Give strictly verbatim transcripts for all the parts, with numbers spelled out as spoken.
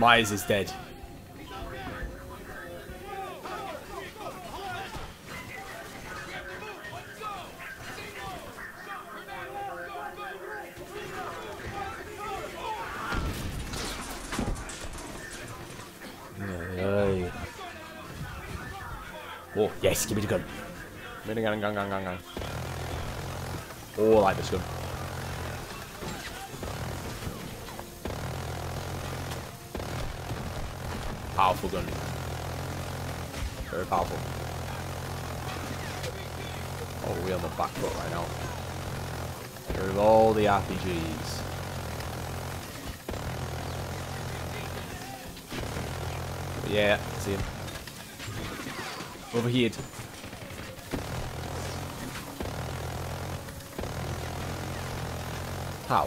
Myers is dead. Hey. Oh, yes, give me the gun. Give me the gun, gun, gun, gun, gun. Oh, I like this gun. Powerful gun. Very powerful. Oh, we're on the back foot right now. With all the R P Gs. Yeah, see him. Overheated. How?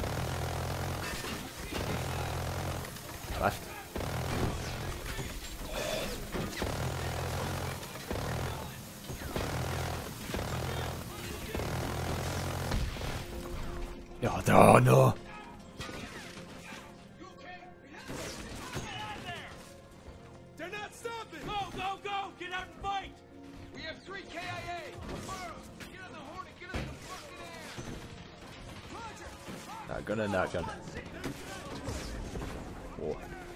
Left. Oh no! They're not stopping! Go, go, go! Get out and fight! We have three K I A! Tomorrow! Get on the horn and get us the fucking air! Roger! That gun and that gun. Oh.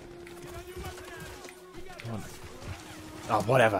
Come on. Oh, whatever.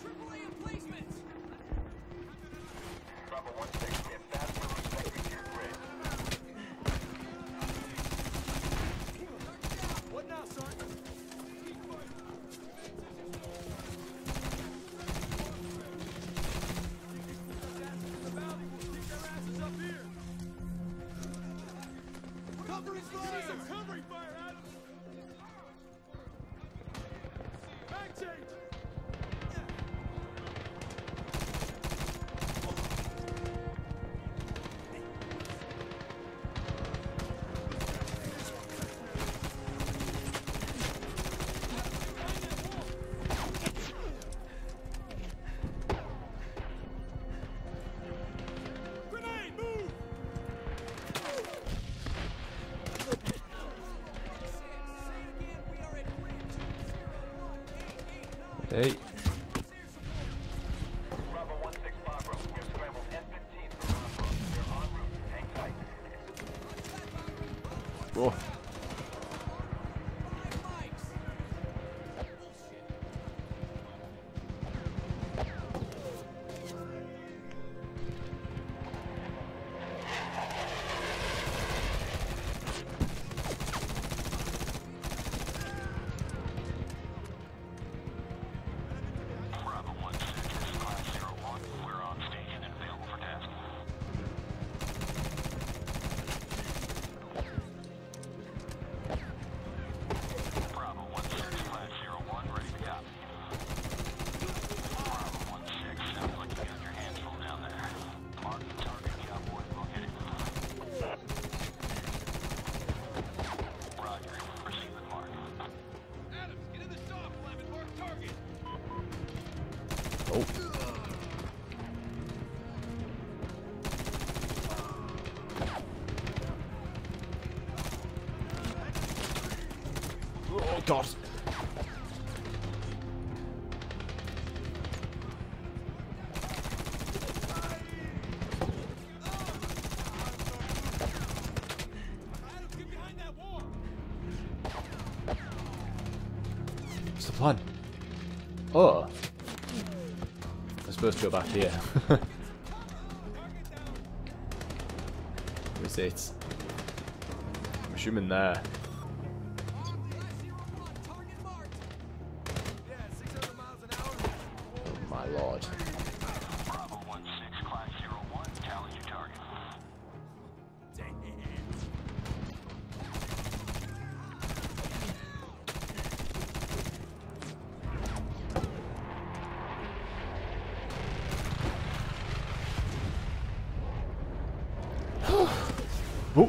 Hey. Whoa. Oh. Oh God. What's the plan? Oh. I'm supposed to go back here. Where's it? I'm assuming there. Oh my lord. Oh.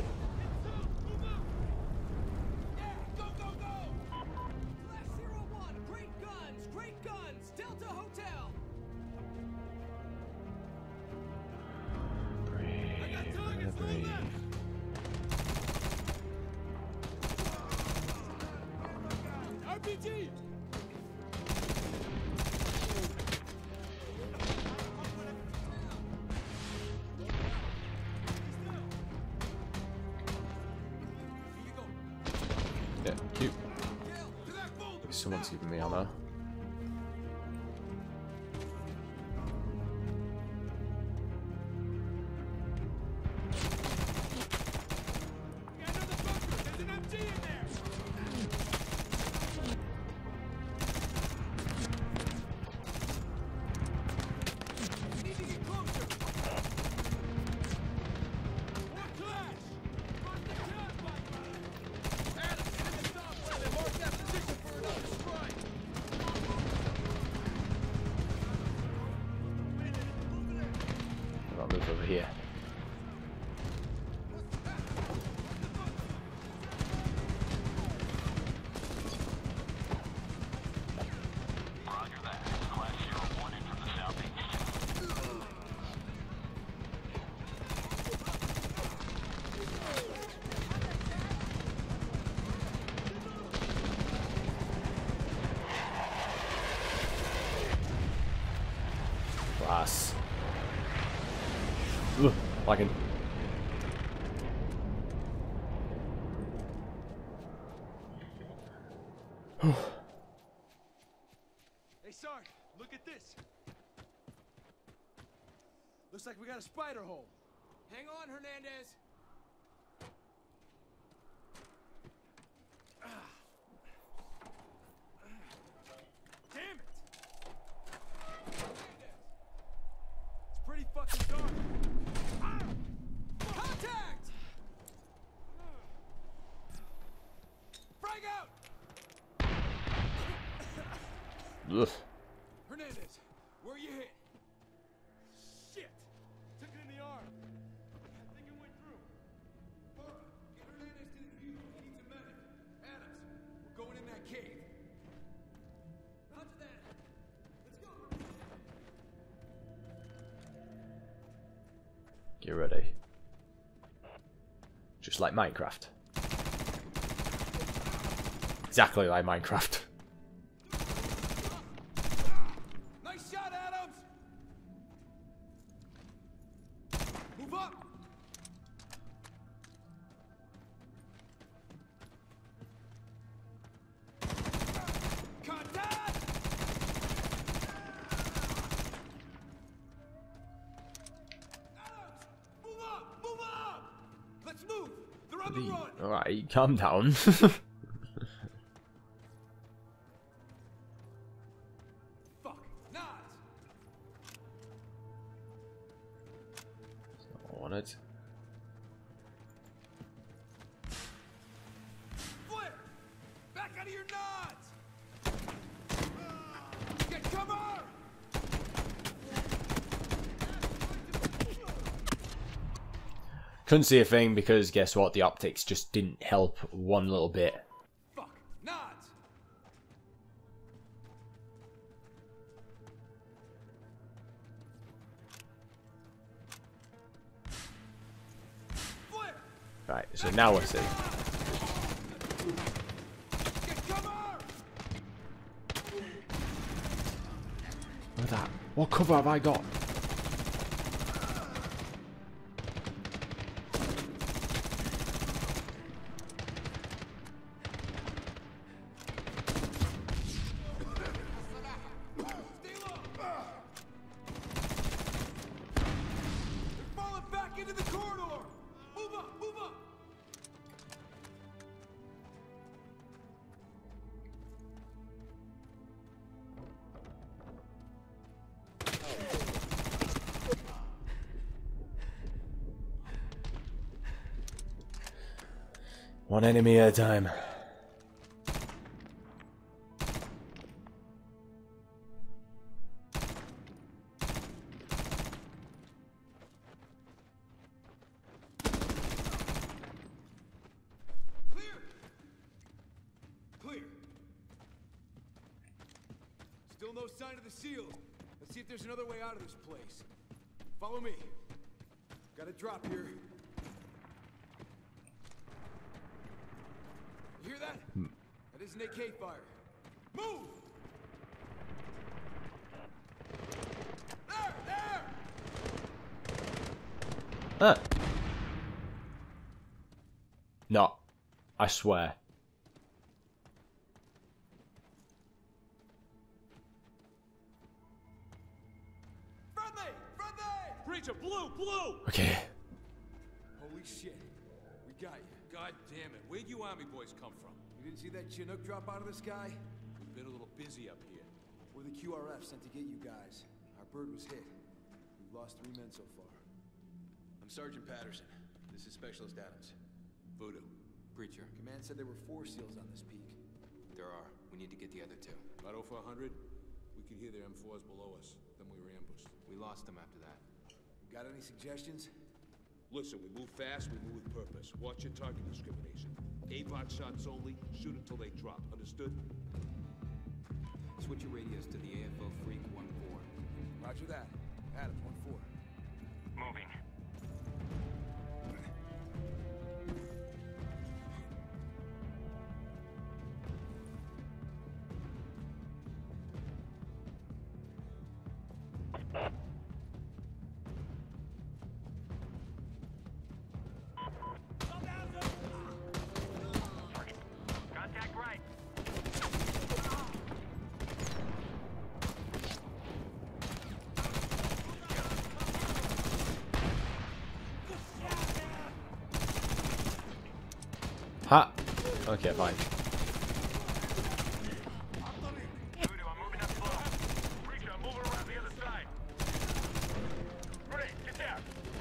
P G! Yeah, cute. Someone's giving me ammo. I'll move over here. Roger that. Class zero one in from the southeast. Class. Ugh, lagging. Hey, Sark, look at this. Looks like we got a spider hole. Hang on, Hernandez. Damn it! Hernandez! It's pretty fucking dark. Ah! Contact! Frag out! Ugh. Hernandez, where you hit? Shit! Took it in the arm. I think it went through. Laura, get Hernandez to the view. He needs a medic. Adams, we're going in that cave. Roger that. Let's go. Get ready. Just like Minecraft. Exactly like Minecraft. Nice shot, Adams! Move up! Contact! Adams! Move up! Move up! Let's move! They're on the run! Alright, calm down. Fuck! Nods! I want it. Flip! Back out of your nods! Get cover! Couldn't see a thing because guess what? The optics just didn't help one little bit. Fuck! Nods! Flip! Right, so now I see. Get cover! Look at that. What cover have I got? Stay low! They're falling back into the corridor! Move up! Move up! One enemy at a time. Clear! Clear. Still no sign of the seals. Let's see if there's another way out of this place. Follow me. Got a drop here. You hear that? That isn't A K fire. Move! There! There! Huh. No. I swear. Friendly! Friendly! Preacher, blue! Blue! Okay. Holy shit. We got you. God damn it. Where'd you army boys come from? You didn't see that Chinook drop out of the sky? We've been a little busy up here. We're the Q R F sent to get you guys. Our bird was hit. We've lost three men so far. I'm Sergeant Patterson. This is Specialist Adams. Voodoo. Preacher. Command said there were four SEALs on this peak. There are. We need to get the other two. About over a hundred? We could hear their M fours below us. Then we were ambushed. We lost them after that. Got any suggestions? Listen, we move fast, we move with purpose. Watch your target discrimination. A bot shots only, shoot until they drop. Understood? Switch your radios to the A F O Freak one four. Roger that. Adams, one four. Moving. Contact right. Ha! Okay, fine. Voodoo, I'm moving up slow. Preacher, I'm moving around the other side. Grenade, get down.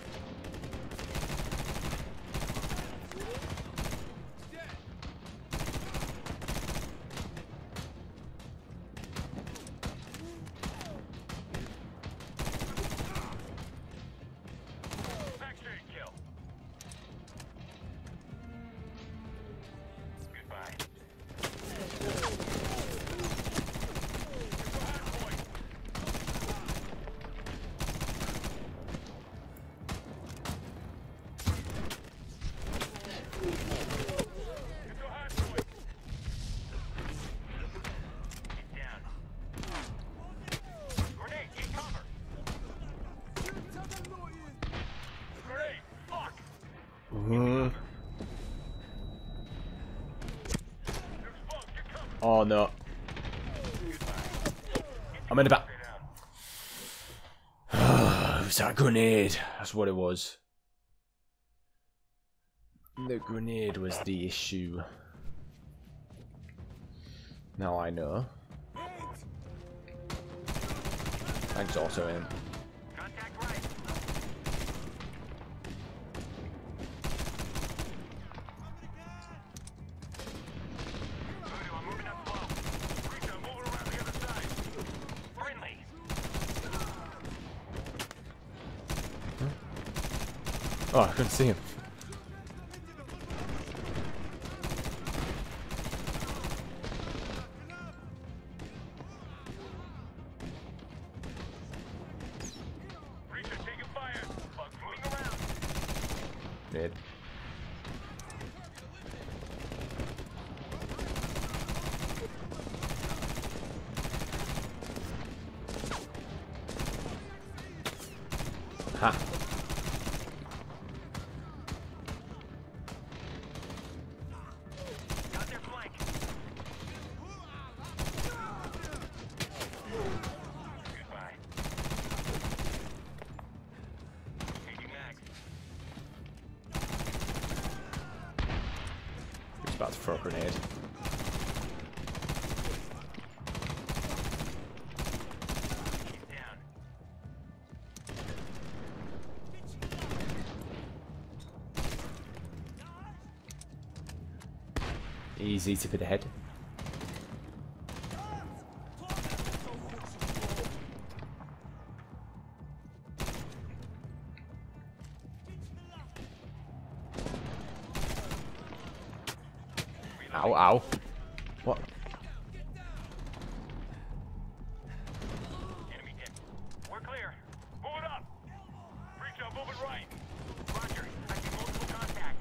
Backstreet kill. Goodbye. Uh. Oh no. I'm in the back. It was that grenade. That's what it was. The grenade was the issue. Now I know. Thanks, auto aim. Contact right. Voodoo, I'm moving up slow. Preacher, I'm moving around the other side. Friendly. Oh, I couldn't see him. Preacher, taking fire. Bugs moving around. Mid. Ha. Got their flank. Goodbye. Changing mags. He's about to throw a grenade. He's down. Easy to the head. Ow, ow. What? Enemy hit. We're clear. Move it up. Preacher, move it right. Roger. I see multiple contacts.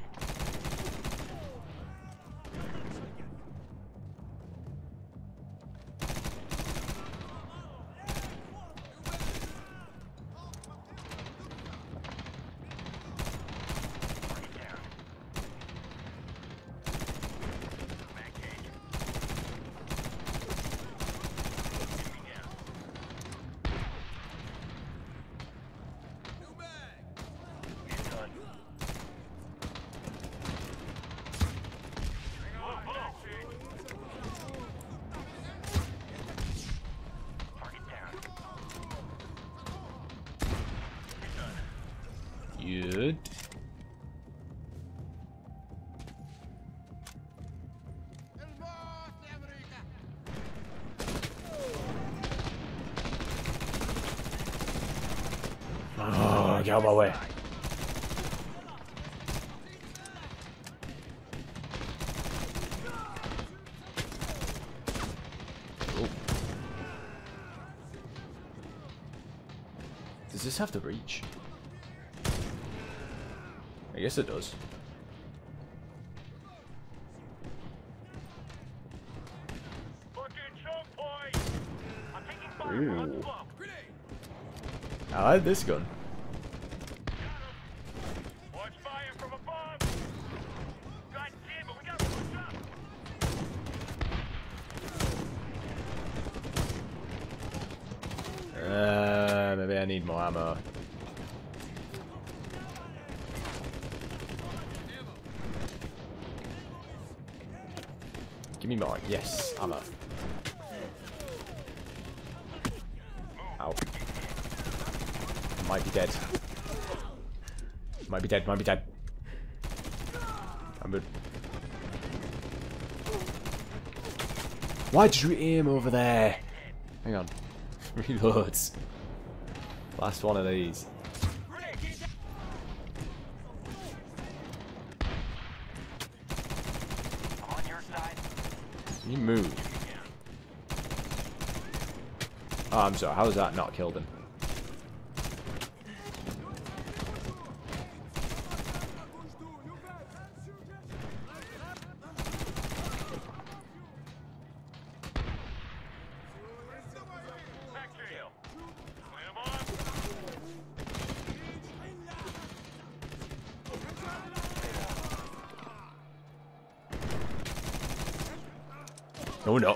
Good. Oh, get out of my way. Oh. Does this have the reach? I guess it does. Ooh. I like this gun. Watch fire from above. God damn it, we gotta push up. Uh, maybe I need more ammo. Give me more. Yes, ammo. Ow. Might be dead. Might be dead, might be dead. I'm good. Why did you aim over there? Hang on. Reloads. Last one of these. I'm on your side. Can you move? Oh, I'm sorry. How has that not killed him? No, no.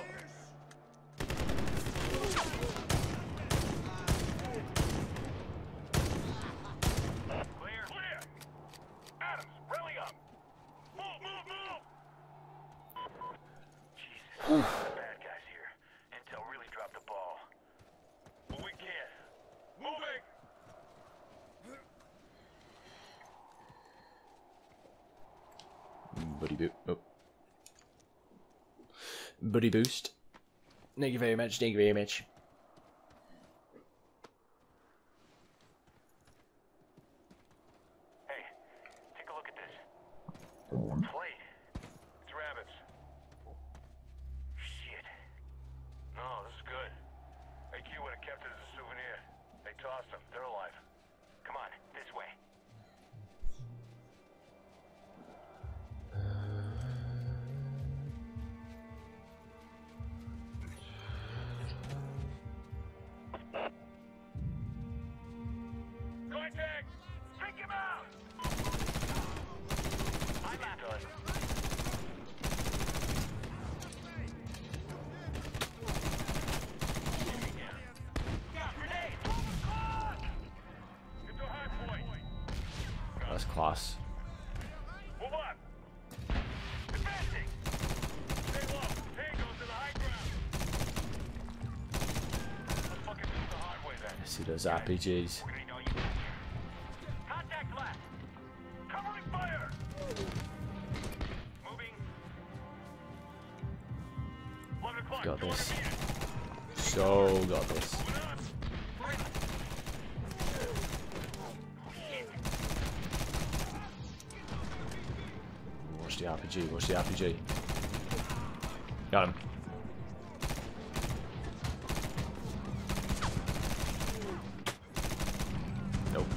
Clear, clear. Adams, rally up. Move, move, move. Jesus, bad guys here. Intel really dropped the ball. But we can't. Moving. Buddy boot. Oh. Buddy boost. Thank you very much. Thank you very much. Hey, take a look at this. Plate. It's rabbits. Shit. No, this is good. A Q would have kept it as a souvenir. They tossed them. They're alive. Come on, this way. Contact! Take him out! I'm not done. Grenade! Get to high point. That's class. Move up. Advancing. Stay low. Tango's in the high ground. Let's fucking do it the hard way then. See those R P Gs. We're gonna know you. Contact left. Covering fire. Moving. eleven o'clock. Got two hundred this. meters. So got this. Moving up. Watch the R P G. Watch the R P G. Got him. Nope.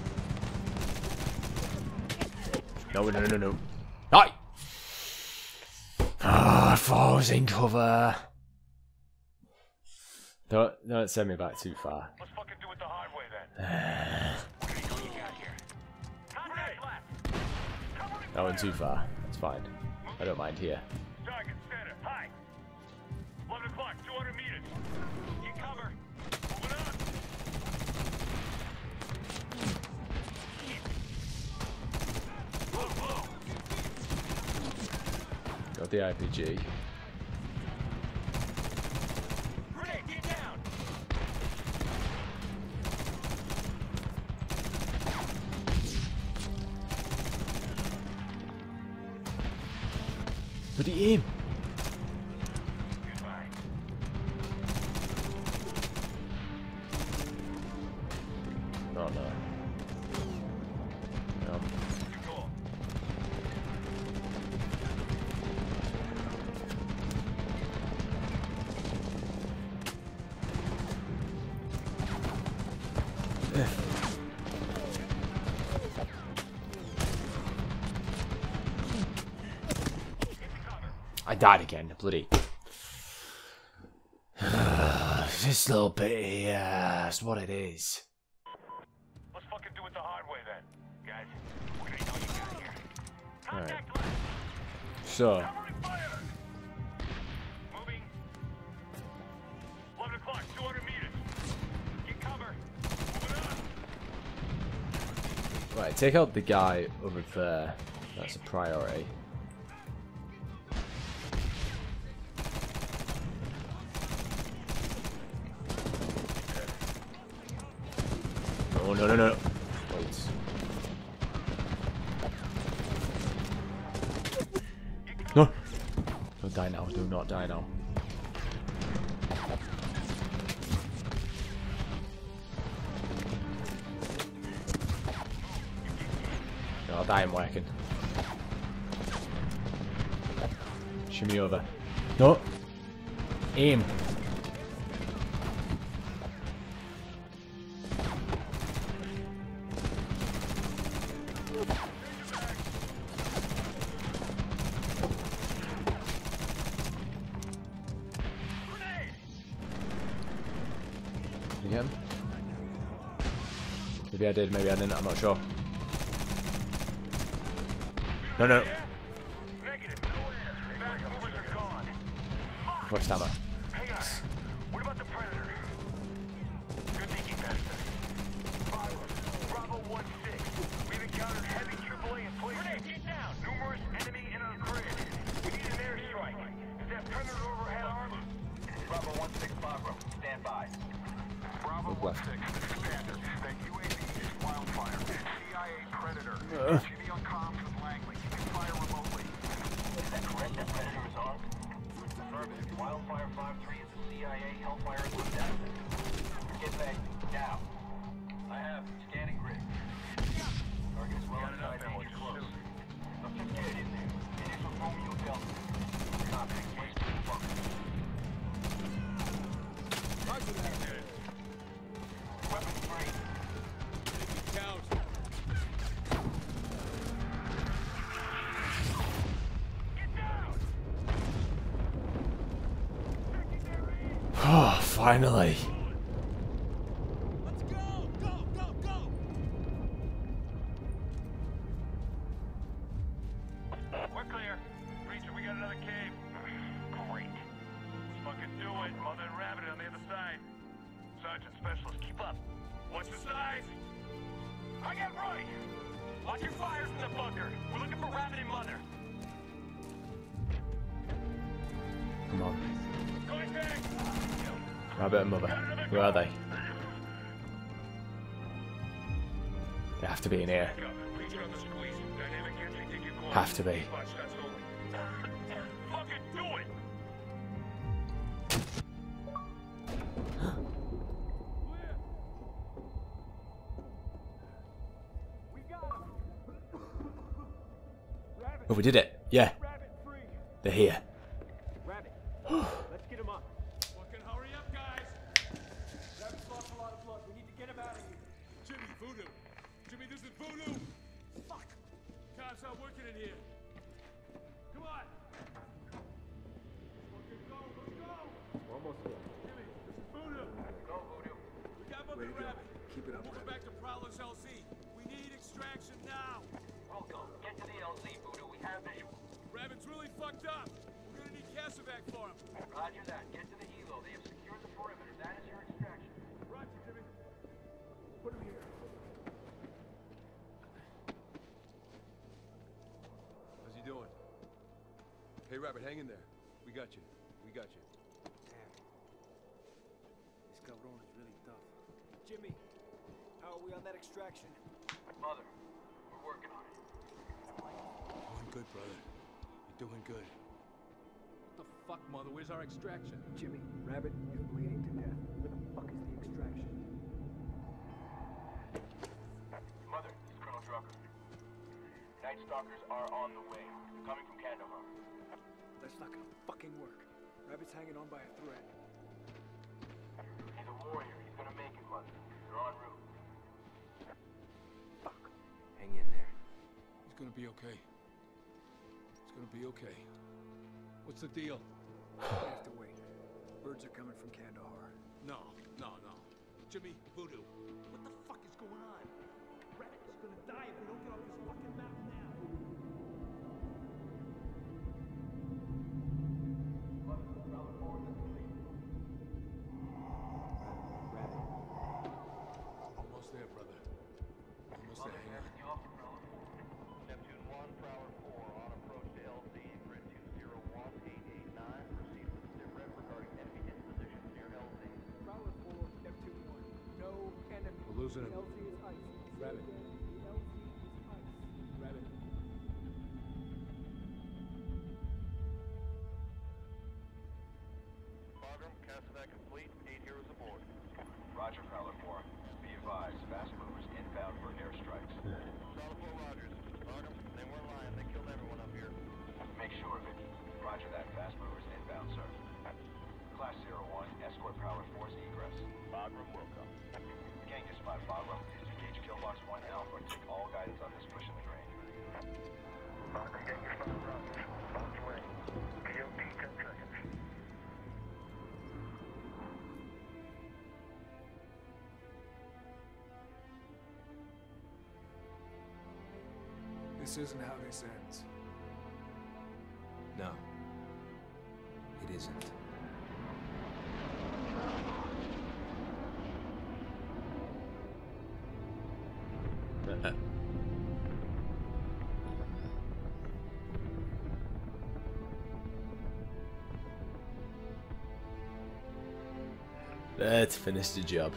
No, no, no, no, no. Die! Ah, falls in cover. Don't, don't send me back too far. Let's fucking do it the hard way then. We're gonna know you got here. Contact left. Covering That went fire. too far. It's fine. I don't mind here. Target center. High. eleven o'clock. two hundred meters. Get cover. Moving up. Whoa, whoa. Got the R P G. Grenade, get down. Bloody aim. Goodbye. Oh no. Um, You call. I died again. Bloody. This little bit here. That's what it is. Let's fucking do it the hard way then. Guys, we're gonna know you got here. Contact Alright. left. So. Covering fire. Moving. eleven o'clock, two hundred meters. Get cover. Moving on. Right, take out the guy over there. That's a priority. Oh, no, no, no. Wait. No! Don't die now. Do not die now. No, I'll die in working. Shimmy over. No! Aim! Again? Maybe I did, maybe I didn't, I'm not sure. No, no. Negative. Nowhere. Back movers are gone. Fuck. What's hammer? Hang on. What about the Predator? Good thinking, Pastor. Bravo. Bravo one six. We've encountered heavy triple A in place. Grenade, get down. Numerous enemy in our grid. We need an airstrike. Is that Predator overhead armor? Bravo one six Bravo. Stand by. Bravo one six. This is Panther. That U A V is Wildfire. C I A Predator. Uh. G B on comms with Langley. You can fire remotely. Is that correct? That Predator is armed? Affirmative. Wildfire five three is the C I A. Hellfire is the Delta. Get back now. I have scanning grid. Target is well inside danger close. Let's just get it in there. Initial Romeo Delta. Copy. Place to the bunker. Roger that. Weapons free. Make it count. Get down! Oh, finally. Let's go! Go! Go! Go! We're clear. Breacher, we got another cave. Great. Let's fucking do it. Mother and Rabbit on the other side. Sergeant Specialist, keep up. What's the size? I got right. Watch your fires in the bunker. We're looking for Rabbit and Mother. Come on. Going back. Rabbit and Mother. Where are they? They have to be in here. Breacher on the squeeze. Dynamic entry, take your course. Have to be. Spot shots over. Fucking do it! Clear. We got him. Rabbit. Oh, we did it. Yeah, Rabbit free. they're here. Rabbit. Let's get him up. Fucking hurry up, guys. Rabbit's lost a lot of blood. We need to get him out of here. Jimmy, Voodoo. Jimmy, this is Voodoo. Fuck. Cops not working in here. Come on. Fucking go. Let's go. Almost there. Jimmy, this is Voodoo. Go, Voodoo. We got Mother Rabbit. Keep it up. Moving back to Prowler's L Z. We need extraction now. Welcome. Get to the L Z, Voodoo. We have visual. Rabbit's really fucked up. We're gonna need Casavac for him. Roger that. Get to the helo. They have secured the perimeter. That is your extraction. Roger, Jimmy. Put him here. How's he doing? Hey, Rabbit, hang in there. We got you. We got you. Damn. This cabron is really tough. Jimmy, how are we on that extraction? Mother, we're working on it. Doing good, brother. You're doing good. fuck, Mother? Where's our extraction? Jimmy, Rabbit is bleeding to death. Where the fuck is the extraction? Mother, this is Colonel Drucker. Night Stalkers are on the way. They're coming from Kandahar. That's not gonna fucking work. Rabbit's hanging on by a thread. He's a warrior. He's gonna make it, Mother. They're en route. Fuck. Hang in there. He's gonna be okay. It's gonna be okay. What's the deal? We have to wait. Birds are coming from Kandahar. No, no, no. Jimmy, Voodoo. What the fuck is going on? Rabbit is gonna die if we don't get off this fucking map now. Almost there, brother. Almost there. Hang on. Neptune one, Prowler four, on approach to L Z, grid two zero one eight eight nine. Proceed with the sit rep regarding enemy dispositions near L Z. Prowler four, Neptune one. No enemy. We're losing him. The L Z is ice. Rabbit. The L Z is ice. Rabbit. Bagram, Cassavac complete. Eight heroes aboard. Roger, Prowler four. Be advised, fast movers inbound for airstrikes. Prowler four, Rogers. Bagram, they weren't lying. They killed everyone up here. Make sure of it. Roger that. Fast movers inbound, sir. Class zero one, escort Prowler four's egress. Bagram, welcome. Genghis five, Bagram. Disengage Killbox one Alpha. Take all guidance on this push in the drain. Bagram, Genghis five, Rogers. On the way. P O T ten seconds. This isn't how this ends. No. It isn't. Let's finish the job.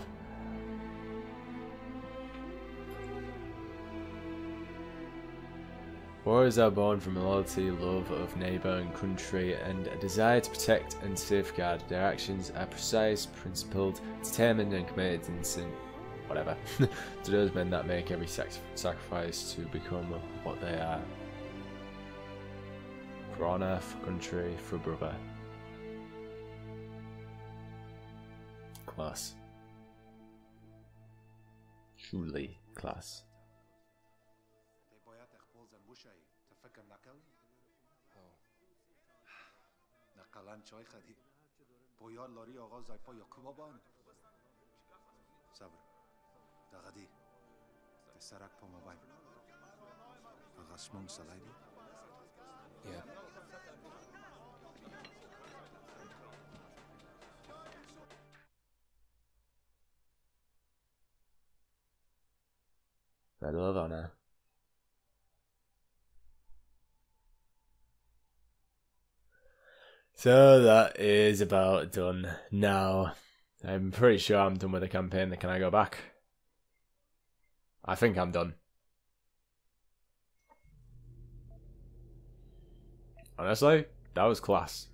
Warriors are born from loyalty, love of neighbour and country, and a desire to protect and safeguard. Their actions are precise, principled, determined, and committed in sin whatever to those men that make every sac sacrifice to become what they are. For honour, for country, for brother. Class. Truly class. نقلان چای خدی بویا لاری آقا زایپا یا کوبا بان صبر دغدی تسرک پا موبایل آقا سمون سلایدی یا Medal of Honor. So that is about done now. I'm pretty sure I'm done with the campaign. Can I go back? I think I'm done. Honestly, that was class.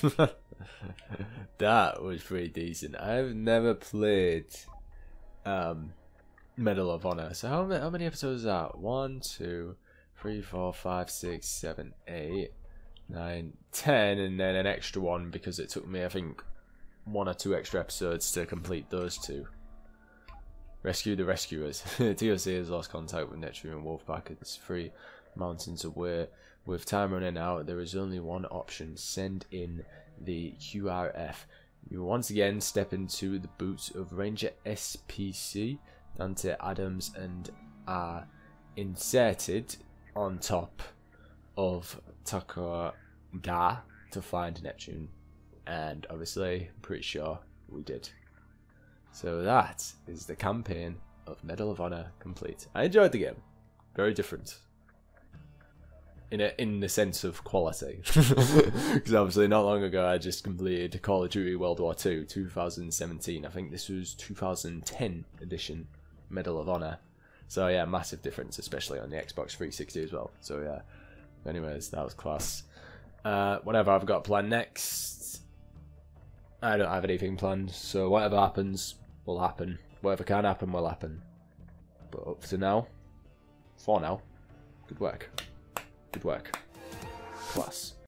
That was pretty decent. I've never played um, Medal of Honor. So how many, how many episodes is that? One, two, three, four, five, six, seven, eight. nine, ten, and then an extra one because it took me, I think, one or two extra episodes to complete those two. Rescue the Rescuers. T O C has lost contact with Neptune and Wolfpack. It's three mountains away. With time running out, there is only one option. Send in the Q R F. You once again step into the boots of Ranger S P C. Dante Adams and are inserted on top of Takara Ga to find Neptune, and obviously I'm pretty sure we did. So that is the campaign of Medal of Honor complete. I enjoyed the game. Very different in a, in the sense of quality, because obviously not long ago I just completed Call of Duty World War Two two thousand seventeen. I think this was two thousand ten edition Medal of Honor. So yeah, massive difference, especially on the Xbox three sixty as well. So yeah. Anyways, that was class. Uh, whatever I've got planned next, I don't have anything planned. So whatever happens will happen. Whatever can happen will happen. But up to now, for now, good work. Good work. Class.